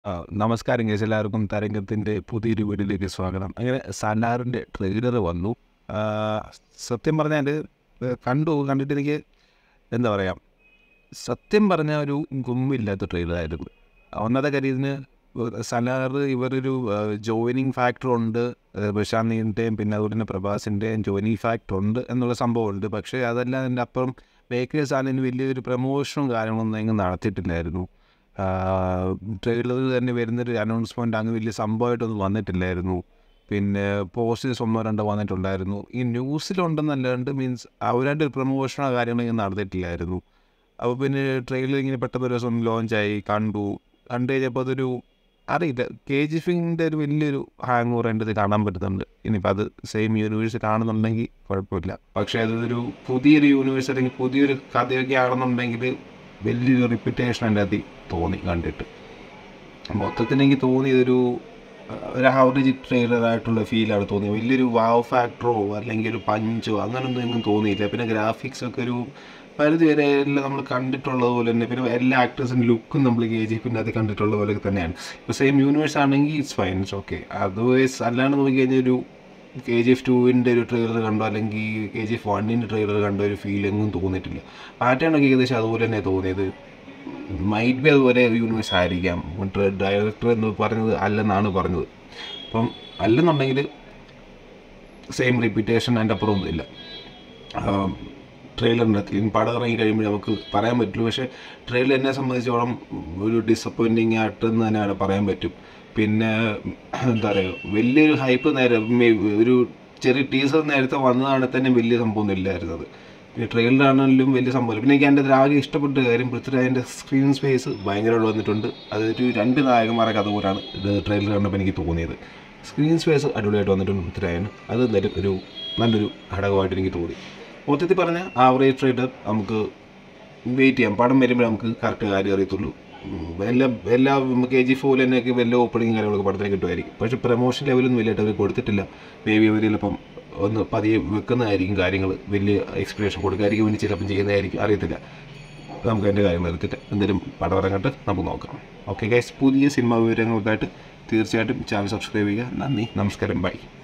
നമസ്കാരം ഗൈസ്, എല്ലാവർക്കും തരംഗത്തിൻ്റെ പുതിയൊരു വീഡിയോയിലേക്ക് സ്വാഗതം. അങ്ങനെ സലാറിൻ്റെ ട്രെയിലർ വന്നു. ആ, സത്യം പറഞ്ഞാൽ കണ്ടിട്ട് എനിക്ക് എന്താ പറയുക, സത്യം പറഞ്ഞാൽ ഒരു ഗുമ്മില്ലാത്ത ട്രെയിലറായിരുന്നു. ഒന്നാമത്തെ കാര്യം, ഇതിന് സലാർ ഇവരൊരു ജോയിനിങ് ഫാക്ടർ ഉണ്ട്, പ്രശാന്തിൻ്റെയും പിന്നെ അതുപോലെ തന്നെ പ്രഭാസിൻ്റെയും ജോയിനിങ് ഫാക്ടർ ഉണ്ട് എന്നുള്ള സംഭവമുണ്ട്. പക്ഷേ അതെല്ലാം അതിൻ്റെ അപ്പുറം മേക്കേഴ്സ് ആണെങ്കിൽ വലിയൊരു പ്രമോഷനും കാര്യങ്ങളൊന്നും എങ്ങും നടത്തിയിട്ടില്ലായിരുന്നു. ട്രെയിലറിൽ തന്നെ വരുന്നൊരു അനൗൺസ്മെൻറ്റ് അങ്ങ് വലിയ സംഭവമായിട്ടൊന്നും വന്നിട്ടില്ലായിരുന്നു. പിന്നെ പോസ്റ്റേഴ്സ് ഒന്നോ രണ്ടോ വന്നിട്ടുണ്ടായിരുന്നു. ഈ ന്യൂസിലുണ്ടെന്നല്ലാണ്ട് മീൻസ് അവരായിട്ട് ഒരു പ്രമോഷനോ കാര്യങ്ങളൊന്നും നടത്തിയിട്ടില്ലായിരുന്നു. അപ്പോൾ പിന്നെ ട്രെയിലർ ഇങ്ങനെ പെട്ടെന്ന് ഒരു ദിവസം ലോഞ്ചായി കണ്ടു കഴിഞ്ഞപ്പോൾ അതൊരു അറിയില്ല, KGFിൻ്റെ ഒരു വലിയൊരു ഹാങ് ഓവർ എൻ്റെ ഇത് കാണാൻ പറ്റുന്നുണ്ട്. ഇനിയിപ്പോൾ അത് സെയിം യൂണിവേഴ്സ് കാണുന്നുണ്ടെങ്കിൽ കുഴപ്പമില്ല. പക്ഷേ അതൊരു പുതിയൊരു യൂണിവേഴ്സ് അല്ലെങ്കിൽ പുതിയൊരു കഥയൊക്കെ ആണെന്നുണ്ടെങ്കിൽ വലിയൊരു റിപ്പിറ്റേഷൻ എൻ്റെ അതിൽ തോന്നി കണ്ടിട്ട്. മൊത്തത്തിൽ എനിക്ക് തോന്നിയതൊരു ആവറേജ് ട്രെയിലറായിട്ടുള്ള ഫീലാണ് തോന്നിയത്. വലിയൊരു വാവ് ഫാക്ടറോ അല്ലെങ്കിൽ ഒരു പഞ്ചോ അങ്ങനെയൊന്നും എനിക്ക് തോന്നിയില്ല. പിന്നെ ഗ്രാഫിക്സൊക്കെ ഒരു പരിധി വരെ എല്ലാം നമ്മൾ കണ്ടിട്ടുള്ളത് പോലെ തന്നെ. പിന്നെ എല്ലാ ആക്ടേഴ്സിൻ്റെ ലുക്കും നമ്മൾ KGFിൻ്റെ അത് കണ്ടിട്ടുള്ള പോലെ തന്നെയാണ്. ഇപ്പോൾ സെയിം യൂണിവേഴ്സ് ആണെങ്കിൽ it's fine, it's okay. Otherwise അല്ലാണ്ട് നോക്കിക്കഴിഞ്ഞാൽ ഒരു KGF 2ൻ്റെ ഒരു ട്രെയിലർ കണ്ടോ അല്ലെങ്കിൽ KGF 1ൻ്റെ ട്രെയിലർ കണ്ടോ ഒരു ഫീലിങ്ങും തോന്നിയിട്ടില്ല. പാറ്റേണൊക്കെ ഏകദേശം അതുപോലെ തന്നെ തോന്നിയത്. മൈറ്റ് ബി അതുപോലെ യൂണിവേഴ്സ് ആയിരിക്കാം. ഡയറക്ടർ എന്ന് പറഞ്ഞത് അല്ലെന്നാണ് പറഞ്ഞത്. അപ്പം അല്ലെന്നുണ്ടെങ്കിൽ സെയിം റിപ്പീറ്റേഷൻ അതിൻ്റെ അപ്പുറമൊന്നും ഇല്ല. ട്രെയിലറിൻ്റെ പടം ഇറങ്ങി കഴിയുമ്പോൾ നമുക്ക് പറയാൻ പറ്റുള്ളൂ. പക്ഷേ ട്രെയിലർ എന്നെ സംബന്ധിച്ചോളം ഒരു ഡിസപ്പോയിൻറ്റിങ് ആയിട്ടെന്ന് തന്നെയാണ് പറയാൻ പറ്റും. പിന്നെ എന്താ പറയുക, വലിയൊരു ഹൈപ്പ് ഒരു ചെറിയ ടീസർ നേരത്തെ വന്നതാണ് തന്നെ വലിയ സംഭവമൊന്നും ഇല്ലായിരുന്നത്. പിന്നെ ട്രെയിലറാണെങ്കിലും വലിയ സംഭവമില്ല. പിന്നെ എനിക്ക് എൻ്റെ ആകെ ഇഷ്ടപ്പെട്ട കാര്യം പൃഥ്വിരാജിൻ്റെ സ്ക്രീൻ സ്പേസ് ഭയങ്കരമായിട്ട് വന്നിട്ടുണ്ട്. അതൊരു രണ്ട് നായകന്മാരെ കഥ പോലാണ് ഇത് ട്രെയിലർ കണ്ടപ്പോൾ എനിക്ക് തോന്നിയത്. സ്ക്രീൻ സ്പേസ് അടിപൊളിയായിട്ട് വന്നിട്ടുണ്ട് പൃഥ്വിരാജിന്. അത് എന്തായാലും ഒരു നല്ലൊരു ഘടകമായിട്ട് എനിക്ക് തോന്നി. മൊത്തത്തിൽ പറഞ്ഞാൽ ആവറേജ് ട്രെയിലർ, നമുക്ക് വെയിറ്റ് ചെയ്യാം. പടം വരുമ്പോൾ നമുക്ക് കറക്റ്റ് കാര്യം അറിയത്തുള്ളൂ. എല്ലാ KGF പോലെ തന്നെയൊക്കെ വലിയ ഓപ്പണിങ് കാര്യങ്ങളൊക്കെ പടത്തിന് കിട്ടുമായിരിക്കും. പക്ഷേ പ്രമോഷൻ ലെവലൊന്നും വലിയായിട്ട് അവർ കൊടുത്തിട്ടില്ല. മേ ബി അവർ ചിലപ്പം ഒന്ന് പതിയെ വെക്കുന്നതായിരിക്കും കാര്യങ്ങൾ, വലിയ എക്സ്പ്ലനേഷൻ കൊടുക്കാതിരിക്കും വേണ്ടി ചിലപ്പം ചെയ്യുന്നതായിരിക്കും, അറിയത്തില്ല. നമുക്ക് അതിൻ്റെ കാര്യങ്ങൾ എടുത്തിട്ട് എന്തെങ്കിലും പടം ഇറങ്ങട്ടെ, നമുക്ക് നോക്കാം. ഓക്കെ ഗൈസ്, പുതിയ സിനിമാ വിവരങ്ങൾക്കായിട്ട് തീർച്ചയായിട്ടും ചാനൽ സബ്സ്ക്രൈബ് ചെയ്യുക. നന്ദി, നമസ്കാരം, ബൈ.